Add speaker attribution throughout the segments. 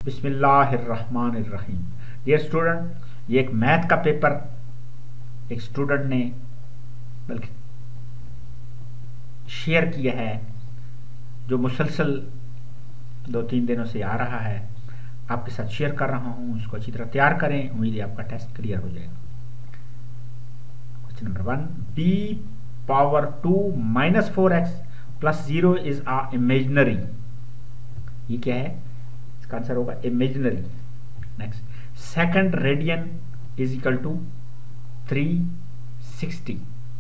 Speaker 1: बिस्मिल्लाहिर्रहमानिर्रहीम। Dear student, ये एक मैथ का पेपर एक स्टूडेंट ने बल्कि शेयर किया है, जो मुसलसल 2-3 दिनों से आ रहा है। आपके साथ शेयर कर रहा हूँ, इसको अच्छी तरह तैयार करें। उम्मीद है आपका टेस्ट क्लियर हो जाएगा। Question number 1, b⁻2 - 4x + 0 is a imaginary. ये क्या है? इसका आंसर होगा imaginary. Next, second radian is equal to 360।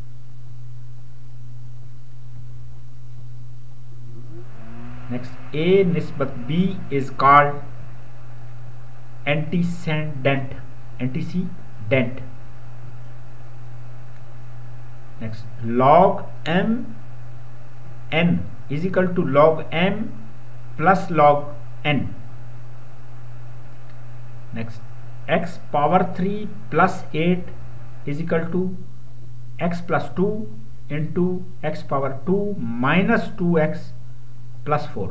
Speaker 1: Next, a निस्बत b is called antecedent. Next, log m n is equal to log m plus log n। Next, x⁻3 + 8 is equal to x + 2 into x⁻2 - 2x + 4।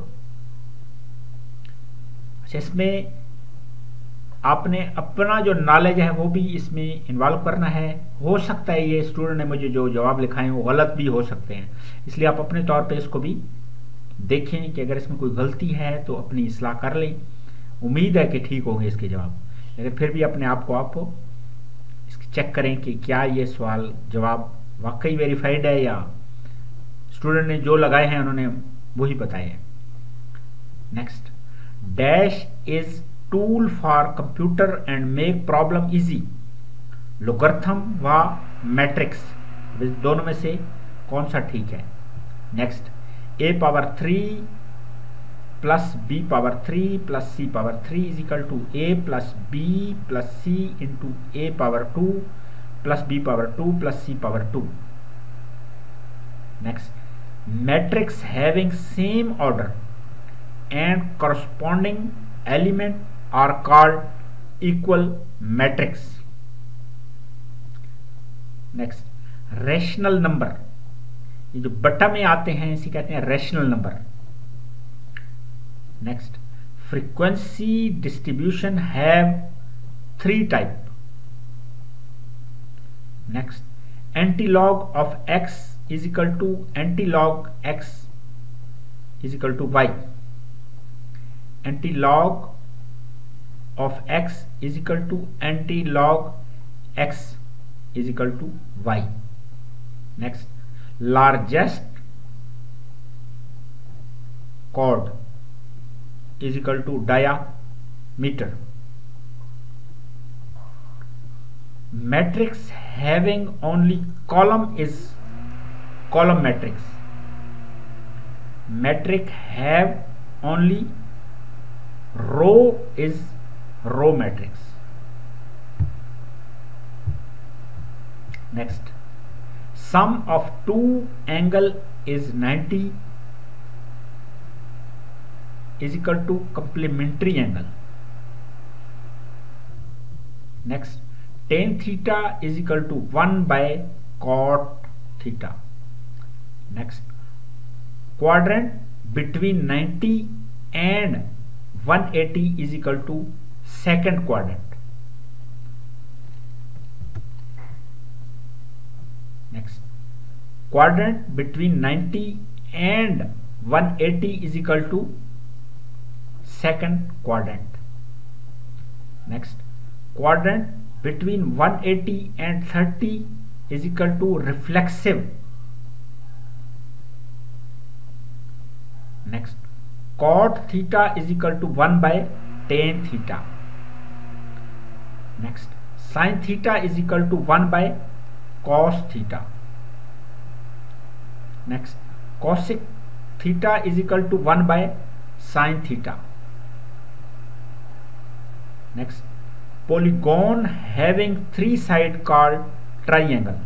Speaker 1: अच्छा, इसमें आपने अपना जो knowledge है वो भी इसमें इन्वॉल्व करना है। हो सकता है ये स्टूडेंट ने मुझे जो जवाब लिखाए हैं वो गलत भी हो सकते हैं, इसलिए आप अपने तौर पे इसको भी देखें कि अगर इसमें कोई गलती है तो अपनी इस्लाह कर लें। उम्मीद है कि ठीक होंगे इसके जवाब, लेकिन फिर भी अपने आप को आप चेक करें कि क्या ये सवाल जवाब वाकई वेरीफाइड है या स्टूडेंट ने जो लगाए हैं उन्होंने वही बताए हैं। Next, dash is tool for computer and make problem easy. Logarithm व मैट्रिक्स, दोनों में से कौन सा ठीक है? Next, a⁻3 + b⁻3 + c⁻3 is equal to a + b + c into a⁻2 + b⁻2 + c⁻2। Next, matrix having same order and corresponding element are called equal matrix। Next, rational number, ये जो बटा में आते हैं इसे कहते हैं rational number. Next, frequency distribution have 3 type. Next, antilog of x is equal to antilog x is equal to y। antilog of x is equal to antilog x is equal to y। next, largest chord is equal to diameter। matrix having only column is column matrix। matrix have only row is row matrix। next, sum of two angle is 90 is equal to complementary angle। next, tan theta is equal to 1/cot theta। next, quadrant between 90 and 180 is equal to second quadrant। next, quadrant between 90 and 180 is equal to second quadrant। next, quadrant between 180 and 30 is equal to reflexive। next, cot theta is equal to 1/tan theta। next, sin theta is equal to 1/cos theta। next, cosec theta is equal to 1/sin theta। next, polygon having 3 sides called triangle।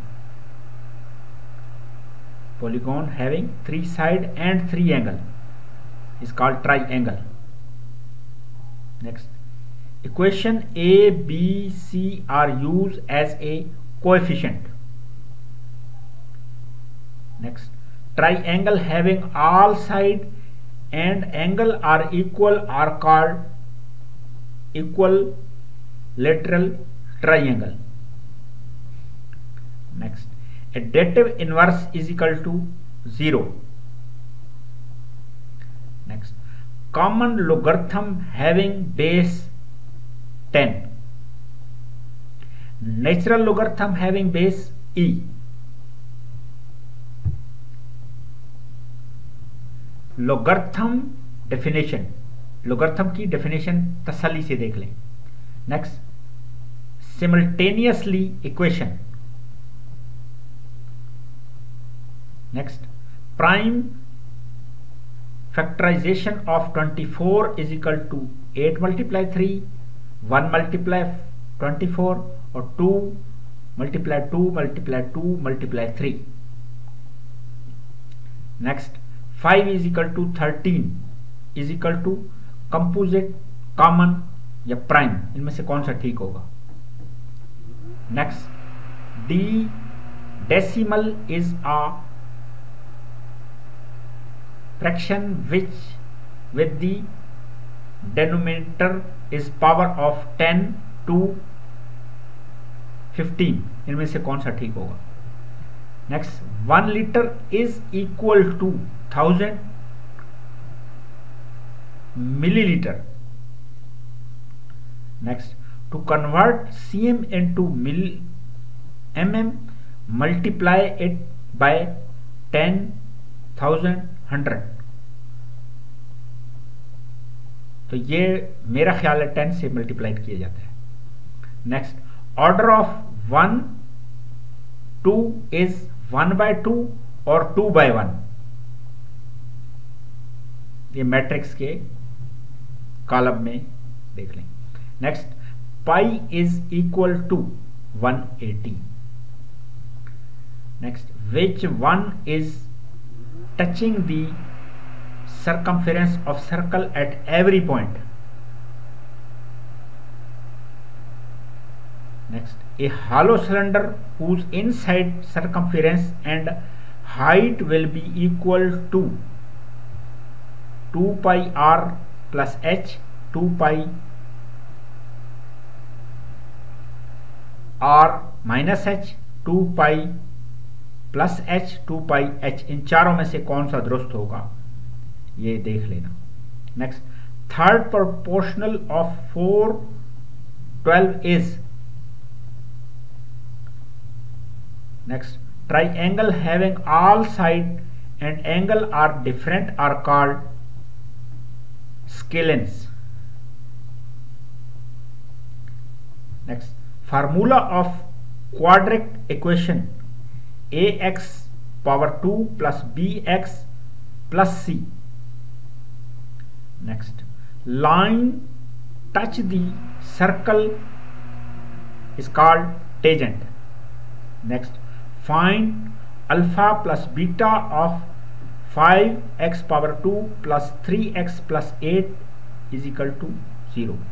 Speaker 1: polygon having 3 sides and 3 angles is called triangle। next, equation a, b, c are used as a coefficient। next, triangle having all sides and angle are equal are called equilateral triangle. Next, additive inverse is equal to 0. Next, common logarithm having base 10. Natural logarithm having base e. Logarithm definition, logarithm की definition तसल्ली से देख लें. Next, simultaneously equation. Next, prime factorization of 24 is equal to 8 multiply 3, 1 multiply 24 और 2 multiply 2 multiply 2 multiply 3. Next, 5 is equal to 13 is equal to composite, common या prime, इनमें से कौन सा ठीक होगा. Next, D decimal is a fraction which with the denominator is power of 10 to 15, इनमें से कौन सा ठीक होगा. Next, 1 litre is equal to 1000 milliliter. Next, to convert cm into mm, multiply it by 10,100. तो ये मेरा ख्याल है 10 से मल्टीप्लाई किया जाता है. नेक्स्ट, ऑर्डर ऑफ 1 2 इज 1/2 और 2/1. ये मैट्रिक्स के कॉलम में देख लें. Next, pi is equal to 180. Next, which one is touching the circumference of circle at every point. Next, a hollow cylinder whose inside circumference and height will be equal to 2 pi r plus h, 2 pi r minus h, 2 pi plus h, 2 pi h. इन चारों में से कौन सा दुरुस्त होगा ये देख लेना. Next, third proportional of 412 is. Next, triangle having all side and angle are different are called scalens. Next, formula of quadratic equation ax power 2 plus bx plus c. Next, line touch the circle is called tangent. Next, find alpha plus beta of 5x power 2 plus 3x plus 8 is equal to 0.